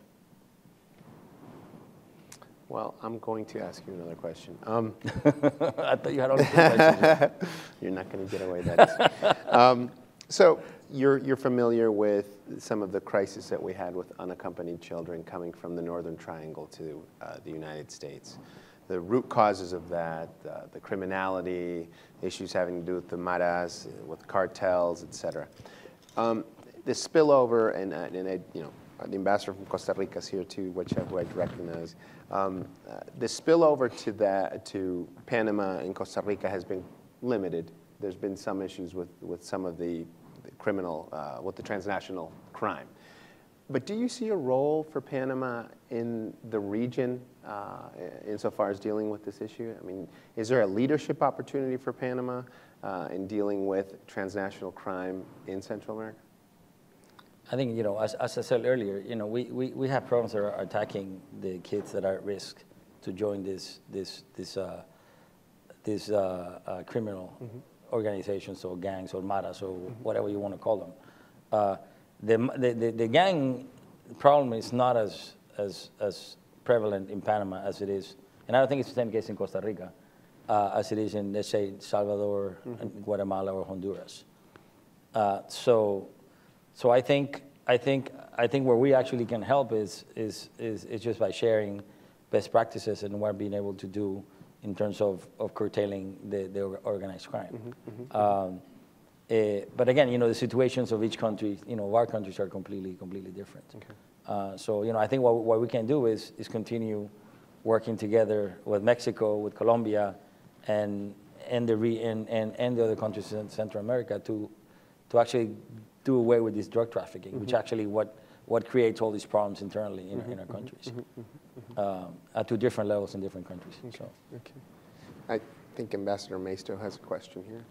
A: Well, I'm going to ask you another question. Um,
B: I thought you had all the questions.
A: You're not gonna get away that easy. Um, so, You're, you're familiar with some of the crises that we had with unaccompanied children coming from the Northern Triangle to uh, the United States. The root causes of that, uh, the criminality, issues having to do with the maras, with cartels, et cetera. Um, the spillover, and, uh, and I, you know, the ambassador from Costa Rica is here too, which I, who I recognize. Um, uh, the spillover to that, to Panama and Costa Rica has been limited. There's been some issues with, with some of the criminal, uh, with the transnational crime. But do you see a role for Panama in the region uh, insofar as dealing with this issue? I mean, is there a leadership opportunity for Panama uh, in dealing with transnational crime in Central America?
B: I think, you know, as, as I said earlier, you know, we, we, we have programs that are attacking the kids that are at risk to join this, this, this, uh, this uh, uh, criminal mm-hmm. organizations or gangs or maras or mm-hmm. whatever you want to call them. Uh, the, the, the, the gang problem is not as, as, as prevalent in Panama as it is, and I don't think it's the same case in Costa Rica, uh, as it is in, let's say, Salvador, mm-hmm. Guatemala, or Honduras. Uh, so, so I think, I think, I think where we actually can help is, is, is, is just by sharing best practices and what we're being able to do in terms of, of curtailing the, the organized crime. Mm-hmm, mm-hmm. Um, uh, but again, you know, the situations of each country, you know, our countries are completely, completely different. Okay. Uh, so, you know, I think what, what we can do is, is continue working together with Mexico, with Colombia, and, and, the, re, and, and, and the other countries in Central America to, to actually do away with this drug trafficking, mm-hmm. which actually what, what creates all these problems internally in, mm-hmm, in our countries. Mm-hmm, mm-hmm. Um, at two different levels in different countries.
A: Okay.
B: So.
A: Okay. I think Ambassador Maisto has a question here.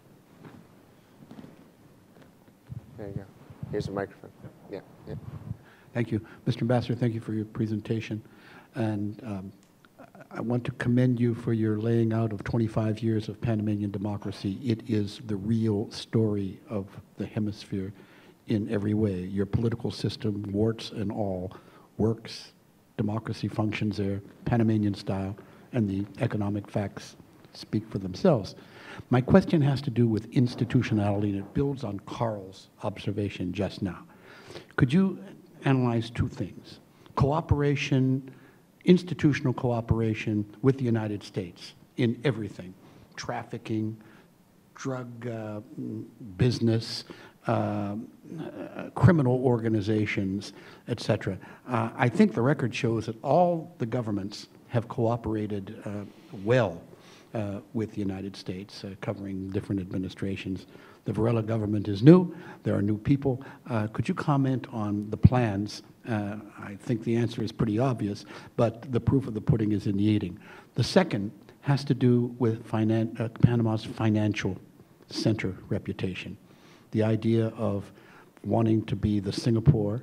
A: There you go. Here's a microphone. Yeah. Yeah.
I: Thank you. Mister Ambassador, thank you for your presentation. And um, I want to commend you for your laying out of twenty-five years of Panamanian democracy. It is the real story of the hemisphere in every way. Your political system, warts and all, works. Democracy functions there, Panamanian style, and the economic facts speak for themselves. My question has to do with institutionality, and it builds on Carl's observation just now. Could you analyze two things? Cooperation, institutional cooperation with the United States in everything, trafficking, drug uh, business, uh, uh, criminal organizations, et cetera. Uh, I think the record shows that all the governments have cooperated uh, well uh, with the United States, uh, covering different administrations. The Varela government is new. There are new people. Uh, could you comment on the plans? Uh, I think the answer is pretty obvious, but the proof of the pudding is in the eating. The second has to do with finan uh, Panama's financial center reputation. The idea of wanting to be the Singapore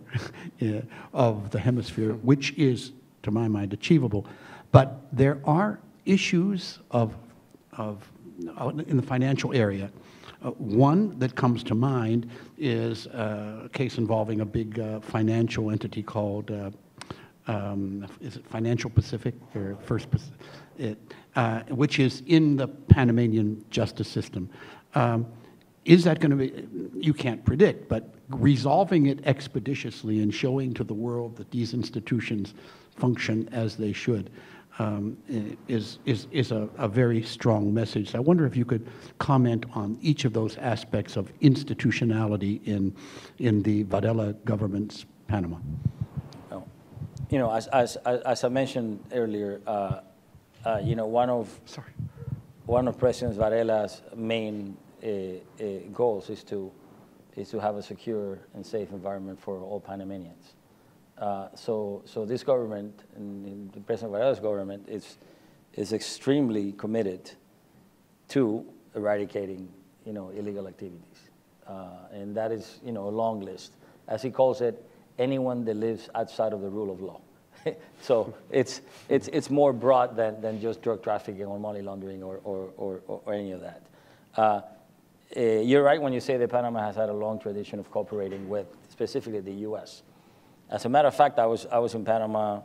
I: of the hemisphere, which is, to my mind, achievable. But there are issues of, of, uh, in the financial area. Uh, one that comes to mind is uh, a case involving a big uh, financial entity called, uh, um, is it Financial Pacific or First Pacific, it, uh, which is in the Panamanian justice system. Um, is that going to be, you can't predict, but resolving it expeditiously and showing to the world that these institutions function as they should Um, is, is, is a, a very strong message. So I wonder if you could comment on each of those aspects of institutionality in, in the Varela government's Panama.
B: Oh. You know, as, as, as I mentioned earlier, uh, uh, you know, one of,
I: Sorry.
B: one of President Varela's main uh, uh, goals is to, is to have a secure and safe environment for all Panamanians. Uh, so, so this government, and the President Varela's government, is, is extremely committed to eradicating, you know, illegal activities. Uh, and that is, you know, a long list. As he calls it, anyone that lives outside of the rule of law. So it's, it's, it's more broad than, than just drug trafficking or money laundering or, or, or, or any of that. Uh, uh, you're right when you say that Panama has had a long tradition of cooperating with, specifically the U S As a matter of fact, I was, I was in Panama,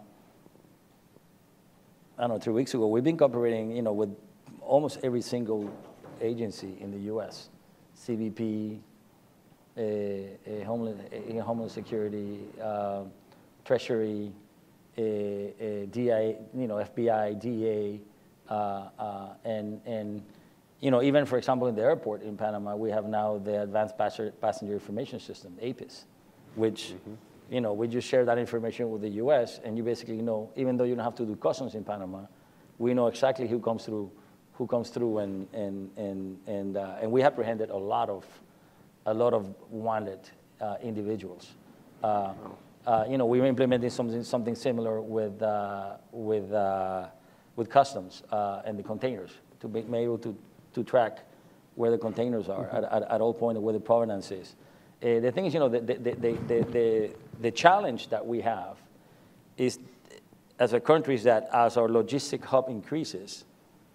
B: I don't know, three weeks ago. We've been cooperating, you know, with almost every single agency in the U S C B P, uh, uh, Homeland, uh, Homeland Security, uh, Treasury, uh, uh, D I, you know, F B I, D A, uh, uh, and, and, you know, even, for example, in the airport in Panama, we have now the Advanced Passenger Information System, A P I S, which, mm-hmm. you know, we just share that information with the U S, and you basically know, even though you don't have to do customs in Panama, we know exactly who comes through, who comes through, and and and and uh, and we apprehended a lot of, a lot of wanted uh, individuals. Uh, uh, you know, we were implementing something something similar with uh, with uh, with customs uh, and the containers to be able to to track where the containers are mm-hmm. at, at at all point, where the provenance is. Uh, the thing is, you know, the, the, the, the, the, the challenge that we have is, as a country, is that as our logistic hub increases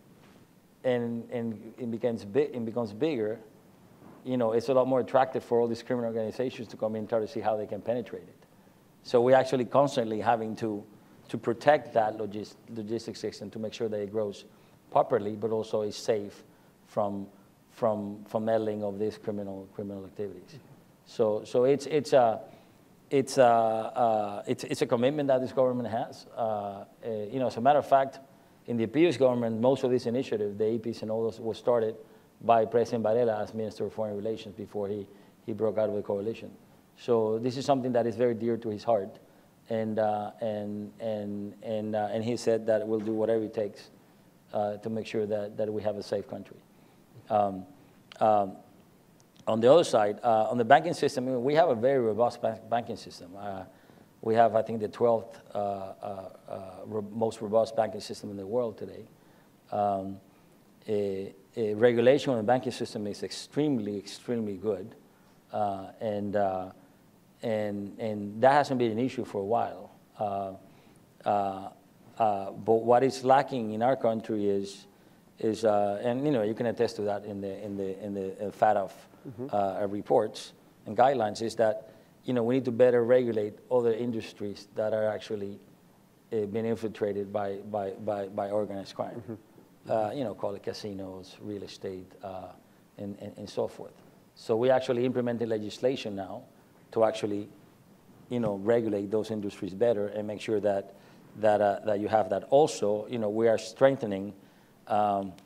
B: and, and it, becomes big, it becomes bigger, you know, it's a lot more attractive for all these criminal organizations to come in and try to see how they can penetrate it. So we're actually constantly having to, to protect that logis, logistics system to make sure that it grows properly, but also is safe from, from, from meddling of these criminal, criminal activities. So, so it's it's a it's a uh, it's it's a commitment that this government has. Uh, uh, you know, as a matter of fact, in the previous government, most of these initiatives, the A P I S and all those, was started by President Varela as Minister of Foreign Relations before he he broke out of the coalition. So this is something that is very dear to his heart, and uh, and and and uh, and he said that we'll do whatever it takes uh, to make sure that that we have a safe country. Um, um, On the other side, uh, on the banking system, we have a very robust bank banking system. Uh, we have, I think, the twelfth uh, uh, uh, most robust banking system in the world today. Um, a, a regulation on the banking system is extremely, extremely good, uh, and uh, and and that hasn't been an issue for a while. Uh, uh, uh, but what is lacking in our country is is uh, and you know you can attest to that in the in the in the uh, F A T F. Mm-hmm. uh, reports and guidelines is that, you know, we need to better regulate other industries that are actually uh, being infiltrated by, by, by, by organized crime. Mm-hmm. uh, you know, call it casinos, real estate, uh, and, and, and so forth. So we actually implemented legislation now to actually, you know, regulate those industries better and make sure that, that, uh, that you have that. Also, you know, we are strengthening um,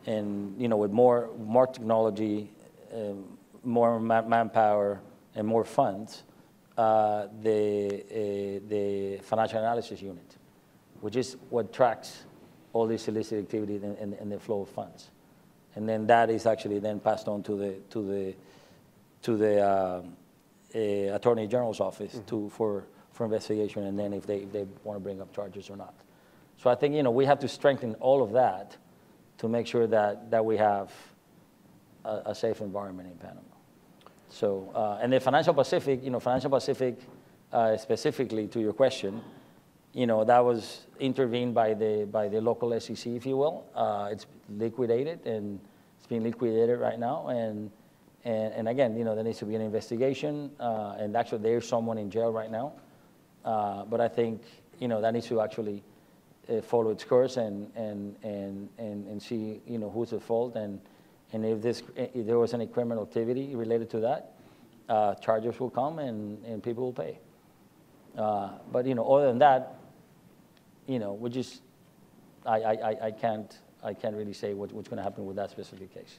B: and you know, with more more technology, um, more man manpower, and more funds, uh, the uh, the financial analysis unit, which is what tracks all this illicit activity in, in, in the flow of funds, and then that is actually then passed on to the to the to the uh, uh, Attorney General's office mm-hmm. to for for investigation, and then if they if they want to bring up charges or not. So I think you know we have to strengthen all of that to make sure that that we have a, a safe environment in Panama. So uh, and the Financial Pacific, you know, Financial Pacific uh, specifically to your question, you know, that was intervened by the by the local S E C, if you will. Uh, it's liquidated and it's being liquidated right now, and. And, and again, you know, there needs to be an investigation, uh, and actually there's someone in jail right now. Uh, but I think, you know, that needs to actually uh, follow its course and, and, and, and, and see, you know, who's at fault. And, and if, this, if there was any criminal activity related to that, uh, charges will come and, and people will pay. Uh, but, you know, other than that, you know, we just, I, I, I, can't, I can't really say what, what's going to happen with that specific case.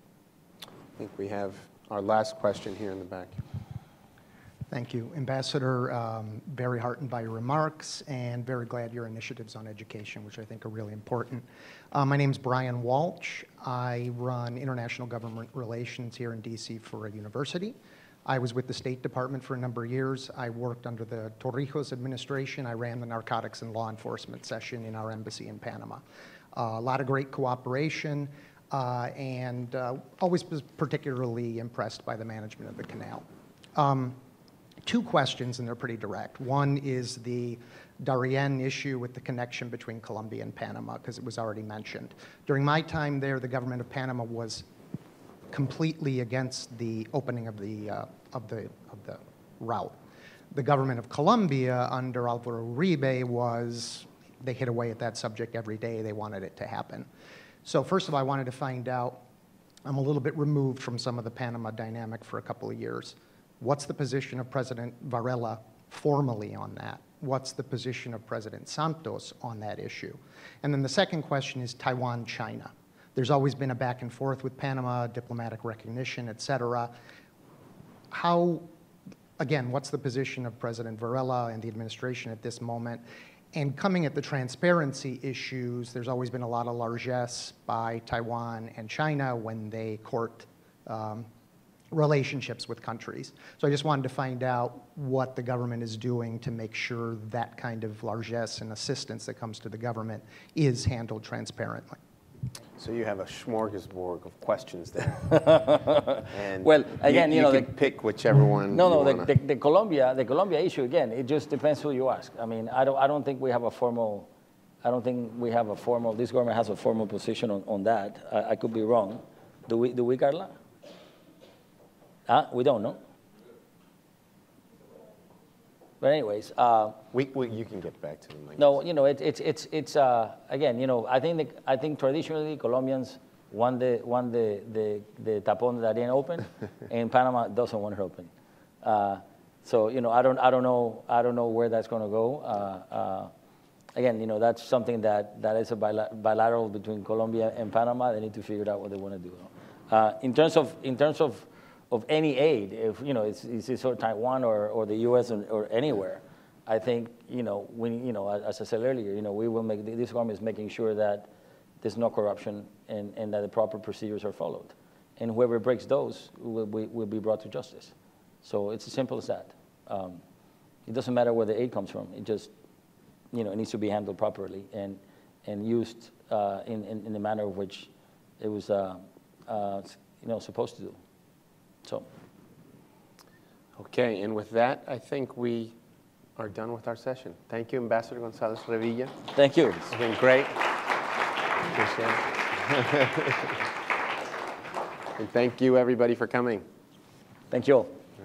A: I think we have our last question here in the back.
J: Thank you. Ambassador, um, very heartened by your remarks and very glad your initiatives on education, which I think are really important. Uh, my name is Brian Walsh. I run international government relations here in D C for a university. I was with the State Department for a number of years. I worked under the Torrijos administration. I ran the narcotics and law enforcement session in our embassy in Panama. Uh, a lot of great cooperation. Uh, and uh, always was particularly impressed by the management of the canal. Um, two questions, and they're pretty direct. One is the Darien issue with the connection between Colombia and Panama, because it was already mentioned. During my time there, the government of Panama was completely against the opening of the, uh, of the, of the route. The government of Colombia under Alvaro Uribe was, they hit away at that subject every day. They wanted it to happen. So first of all, I wanted to find out, I'm a little bit removed from some of the Panama dynamic for a couple of years. What's the position of President Varela formally on that? What's the position of President Santos on that issue? And then the second question is Taiwan, China. There's always been a back and forth with Panama, diplomatic recognition, et cetera. How, again, what's the position of President Varela and the administration at this moment? And coming at the transparency issues, there's always been a lot of largesse by Taiwan and China when they court um, relationships with countries. So I just wanted to find out what the government is doing to make sure that kind of largesse and assistance that comes to the government is handled transparently.
A: So you have a smorgasbord of questions there. And
B: well, again, you,
A: you,
B: you know,
A: can
B: the,
A: pick whichever one.
B: No, no,
A: you
B: the, the, the Colombia, the Colombia issue again. It just depends who you ask. I mean, I don't, I don't think we have a formal, I don't think we have a formal. This government has a formal position on, on that. I, I could be wrong. Do we, do we, Carla? Huh? We don't know. But anyways, uh,
A: we, we, you can get back to them. Like
B: no, you know, it, it's it's it's uh, again, you know, I think the, I think traditionally Colombians want the want the the the tapón that ain't open, and Panama doesn't want it open. Uh, so you know, I don't I don't know I don't know where that's going to go. Uh, uh, again, you know, that's something that that is a bilateral between Colombia and Panama. They need to figure out what they want to do. Uh, in terms of in terms of of any aid, if you know, it's, it's sort of Taiwan or, or the U S or, or anywhere, I think you know, we, you know, as I said earlier, you know, we will make this government is making sure that there's no corruption and, and that the proper procedures are followed, and whoever breaks those will, will, will be brought to justice. So it's as simple as that. Um, it doesn't matter where the aid comes from. It just, you know, it needs to be handled properly and and used uh, in, in in the manner of which it was, uh, uh, you know, supposed to do. So.
A: Okay, and with that, I think we are done with our session. Thank you, Ambassador Gonzalez-Revilla.
B: Thank you.
A: It's been great. Appreciate it. And thank you, everybody, for coming.
B: Thank you all.